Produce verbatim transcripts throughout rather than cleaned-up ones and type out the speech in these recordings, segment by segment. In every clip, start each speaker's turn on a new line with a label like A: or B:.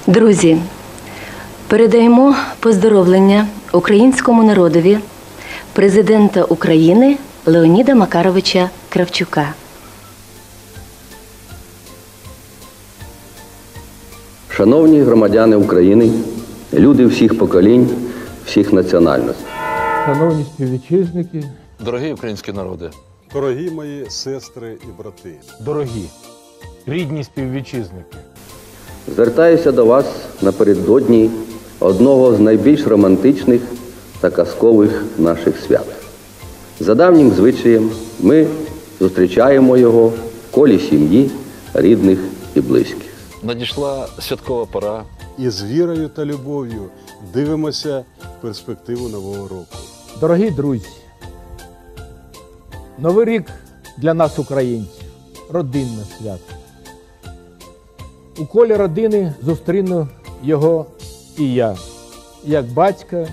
A: Друзі, передаємо поздоровлення українському народові президента України Леоніда Макаровича Кравчука.
B: Шановні громадяни України, люди всіх поколінь, всіх національностей.
C: Шановні співвітчизники,
D: дорогі українські народи,
E: дорогі мої сестри і брати,
C: дорогі, рідні співвітчизники.
B: Звертаюся до вас напередодні одного з найбільш романтичних та казкових наших свят. За давнім звичаєм ми зустрічаємо його в колі сім'ї, рідних і близьких.
D: Надійшла святкова пора.
E: І з вірою та любов'ю дивимося в перспективу Нового року.
C: Дорогі друзі, Новий рік для нас, українців, родинне свято. У колі родини зустріну його і я, як батька,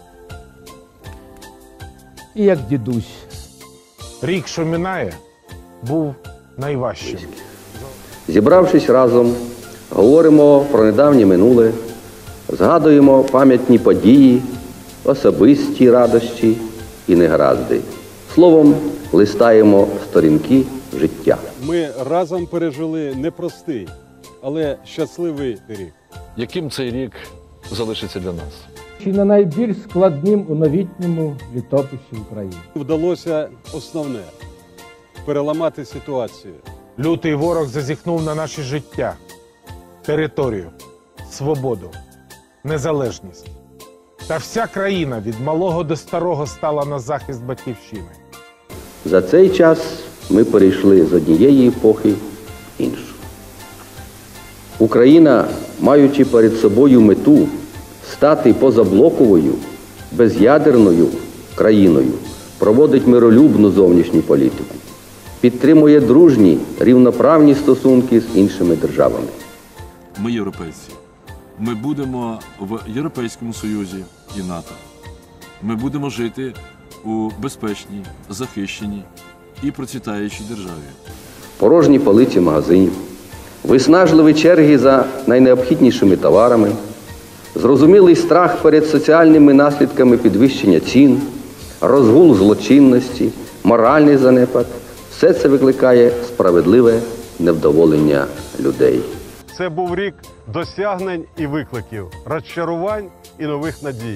C: і як дідусь.
F: Рік, що минає, був найважчим.
B: Зібравшись разом, говоримо про недавнє минуле, згадуємо пам'ятні події, особисті радощі і негаразди. Словом, листаємо сторінки життя.
E: Ми разом пережили непростий, але щасливий рік.
D: Яким цей рік залишиться для нас?
C: Чи не найбільш складним у новітньому літописі України.
E: Вдалося основне – переламати ситуацію.
F: Лютий ворог зазіхнув на наше життя, територію, свободу, незалежність. Та вся країна від малого до старого стала на захист батьківщини.
B: За цей час ми перейшли з однієї епохи в іншу. Україна, маючи перед собою мету стати позаблоковою, без'ядерною країною, проводить миролюбну зовнішню політику, підтримує дружні, рівноправні стосунки з іншими державами.
G: Ми європейці. Ми будемо в Європейському Союзі і НАТО. Ми будемо жити у безпечній, захищеній і процвітаючій державі.
B: Порожні полиці магазинів, виснажливі черги за найнеобхіднішими товарами, зрозумілий страх перед соціальними наслідками підвищення цін, розгул злочинності, моральний занепад – все це викликає справедливе невдоволення людей.
E: Це був рік досягнень і викликів, розчарувань і нових надій.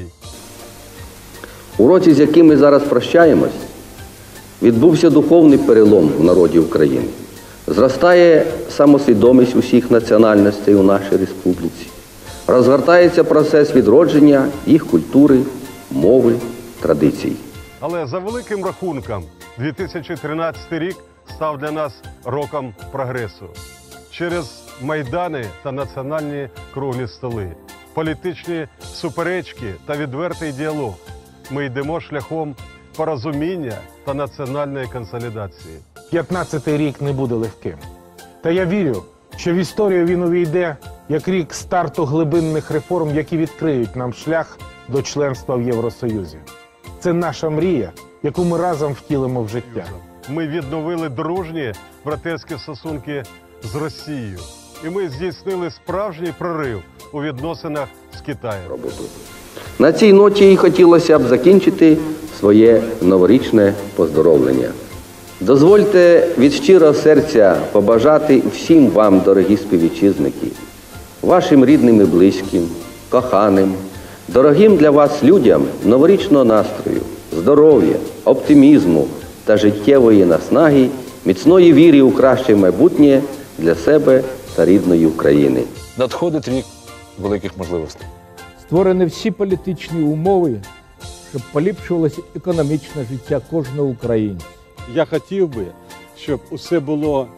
B: У році, з яким ми зараз прощаємось, відбувся духовний перелом в народі України. Зростає самосвідомість усіх національностей у нашій республіці. Розгортається процес відродження їх культури, мови, традицій.
E: Але за великим рахунком, дві тисячі тринадцятий рік став для нас роком прогресу. Через майдани та національні круглі столи, політичні суперечки та відвертий діалог ми йдемо шляхом порозуміння та національної консолідації.
F: п'ятнадцятий рік не буде легким. Та я вірю, що в історію він увійде як рік старту глибинних реформ, які відкриють нам шлях до членства в Євросоюзі. Це наша мрія, яку ми разом втілимо в життя.
E: Ми відновили дружні братерські стосунки з Росією. І ми здійснили справжній прорив у відносинах з Китаєм.
B: На цій ноті і хотілося б закінчити своє новорічне поздоровлення. Дозвольте від щирого серця побажати всім вам, дорогі співвітчизники, вашим рідним і близьким, коханим, дорогим для вас людям новорічного настрою, здоров'я, оптимізму та життєвої наснаги, міцної віри у краще майбутнє для себе та рідної України.
D: Надходить рік великих можливостей.
C: Створені всі політичні умови, щоб поліпшувалося економічне життя кожного українця.
E: Я хотів би, щоб усе було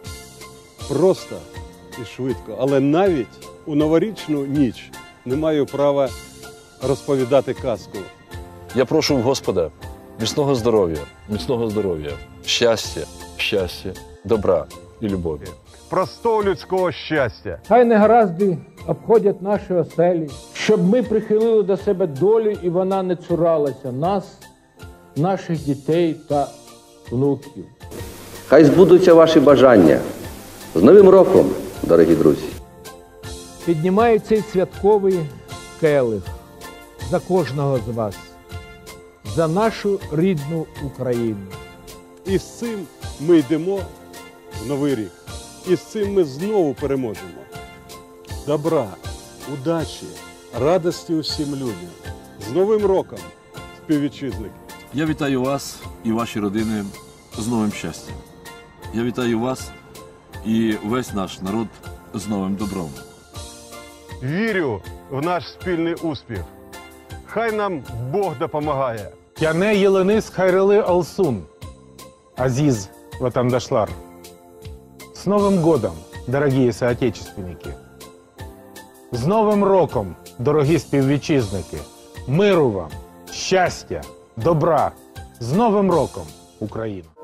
E: просто і швидко, але навіть у новорічну ніч не маю права розповідати казку.
D: Я прошу в Господа міцного здоров'я, міцного здоров'я, щастя, щастя, добра і любові.
E: Простого людського щастя.
C: Хай негаразди обходять наші оселі, щоб ми прихилили до себе долю і вона не цуралася нас, наших дітей та внуків.
B: Хай збудуться ваші бажання. З Новим роком, дорогі друзі!
C: Піднімаю цей святковий келих за кожного з вас, за нашу рідну Україну.
E: І з цим ми йдемо в новий рік. І з цим ми знову переможемо. Добра, удачі, радості усім людям. З Новим роком, співвітчизники!
G: Я вітаю вас і ваші родини з новим щастям. Я вітаю вас і весь наш народ з новим добром.
E: Вірю в наш спільний успіх. Хай нам Бог допомагає.
F: Яне Єленис Хайрели Алсун, Азиз Ватандашлар. С Новым годом, дорогі соотечественники! З Новим роком, дорогі співвітчизники! Миру вам, щастя, добра! З Новим роком, Україна!